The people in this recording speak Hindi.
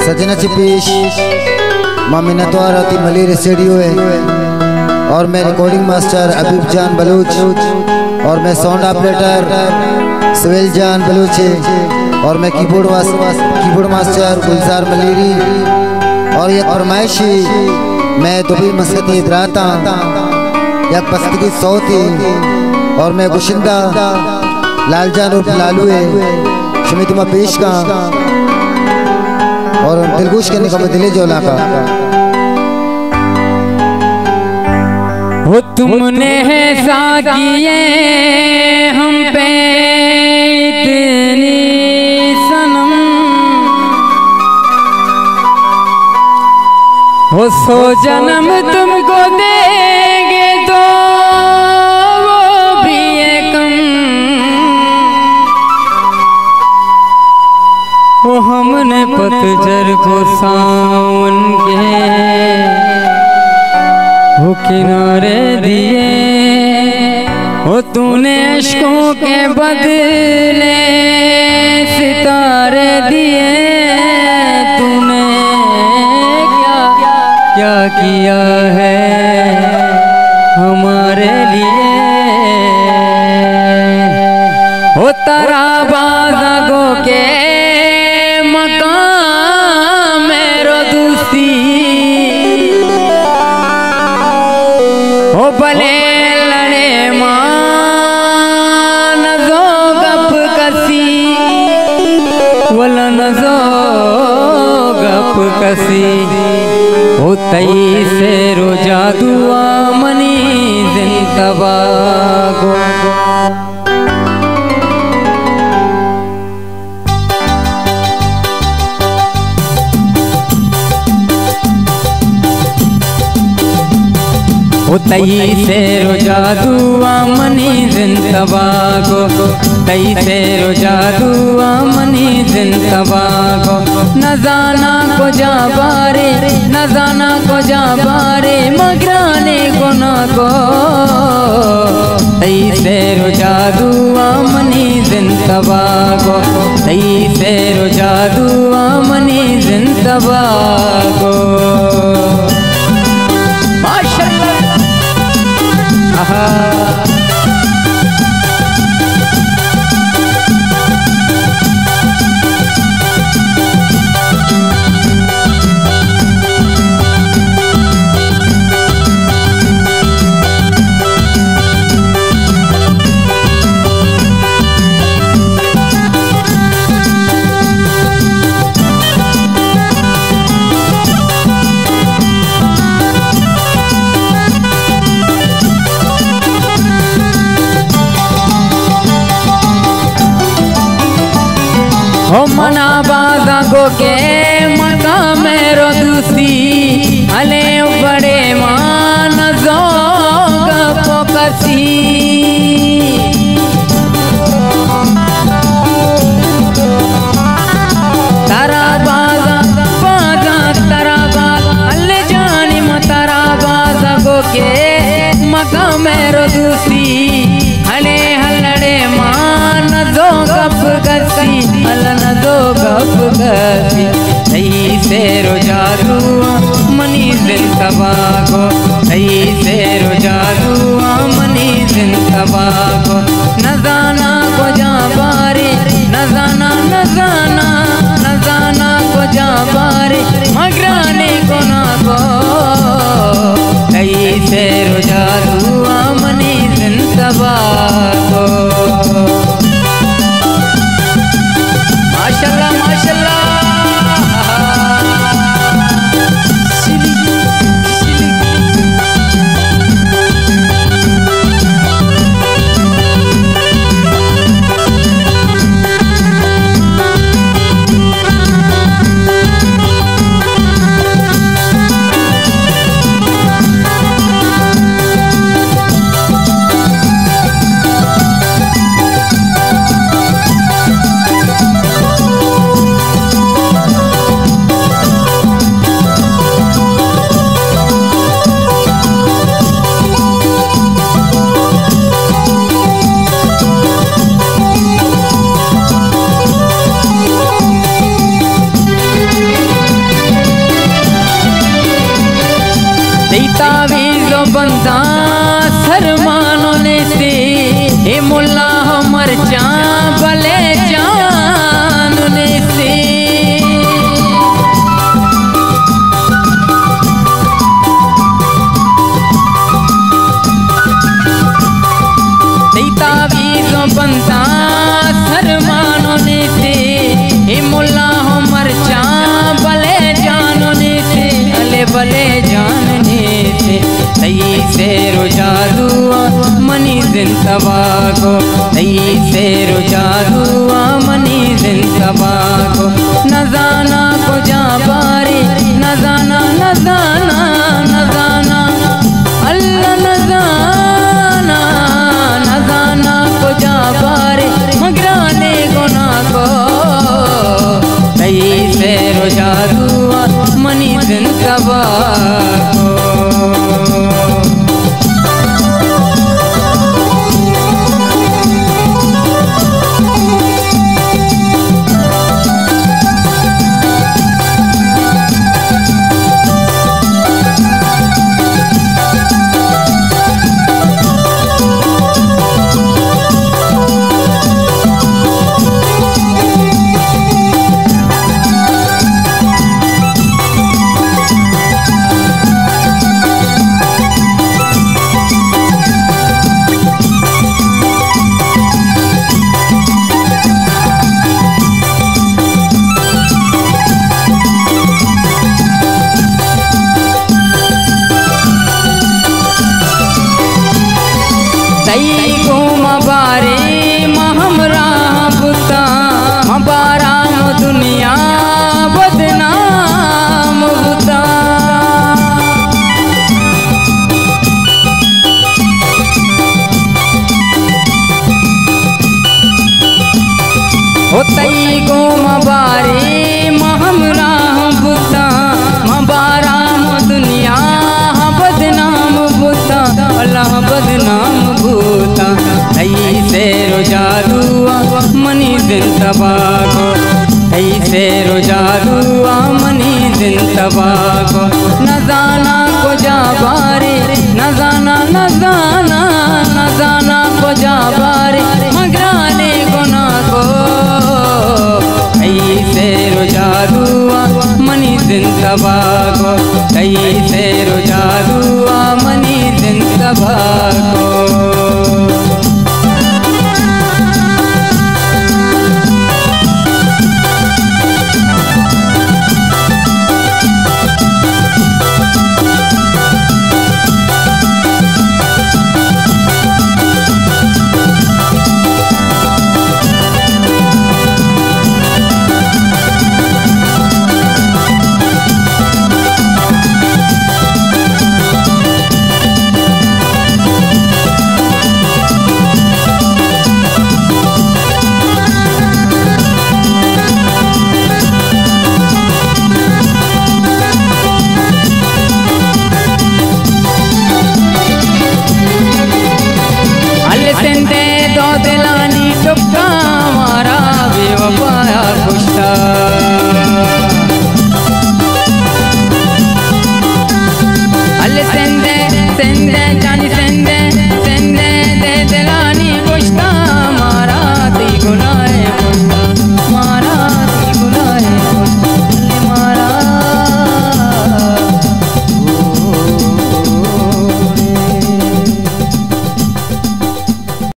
सजनाची पेश मामिनतवार होती मलेर स्टूडियो है और मैं रिकॉर्डिंग मास्टर अबीब जान बलूच और मैं साउंड ऑपरेटर सुहेल जान बलूच है और मैं कीबोर्ड मास्टर गुलजार मलेरी और यह फरमाइशी मैं दुबई मस्कत इदराता यक पसंदगी सौती और मैं गुशिंदा लालजान उर्फ लालू है शमीतुमा पेश का और दिलगोश करने का दिले जोला का। हो तुमने ऐसा किए हम पे इतनी सनम, हो सौ जन्म तुमको देंगे तो वो भी है कम। वो हमने पतझड़ को सावन के वो किनारे दिए, वो तूने अश्कों के बदले सितारे दिए। तूने क्या किया है हमारे लिए, वो तारा बाज़ागो के मकाम मेरो दूसी, हो भले लड़े मां नजो गप कसी, वला नजो गप कसी। हो तई से रोजा दुआ मनी जिंदबा गो। तई से रोजा दुआ मनी जिंदबा गो, तई से रोजा दुआ मनी जिंदबा गो। न जाना को जा बारे, न जाना को जा बारे मगराने को न को। तई से रोजा दुआ मनी जिंदबा गो, तई से रोजा दुआ मनी जिंदबा गो। हो मना बाज़ागो के मकाम मेरो दूसी, हले बड़े मान जो गपो कसी। तारा बाज़ा बाज़ा तारा बाज़ हले जानी म तारा बाज़ागो के मकाम मेरो दूसी, हले हलड़े मान जो गप कसी, अलन दो गप गसी। तई से रोजा दुआ मनी जिंदबा गो, तई से रोजा दुआ मनी जिंदबा गो। न जाना को जा बारे, न जाना न जाना न जाना को जा बारे मगराने को ना को। तई से रोजा दुआ मनी जिंदबा गो। माशाल्लाह माशाल्लाह। तावीज़ो बंदा सरमानो ने से हे मुल्ला हमर जान भले जान ने से तावीज़ो बंदा सरमानो ने से हे मुल्ला हमर जान भले जानो ने से अले भले जानने से तई से रोजादुआ मनी जिंदबा को तई से रोजादुआ मनी जिंदबा को नजाना को जा बारे नजाना नजाना नजाना अल्लाह नजाना नजाना को जा बारे मगराने गुना को तई से रोजादुआ मनी जिंदबा को दुनिया बदनाम बुता होतई गो मबारे महमरा बुता मबाराम दुनिया बदनाम बुता अल्लाह बदनाम बुता ऐसे रोजादुआ मनी जिंदबा को ऐसे रोजादुआ मनी जिंदबा को नजाना को जा बारे नजाना नजाना नजाना को जा बारे मगराने गुना को ऐसे रोजादुआ मनी जिंदबा को ऐसे रोजादुआ मनी जिंदबा को।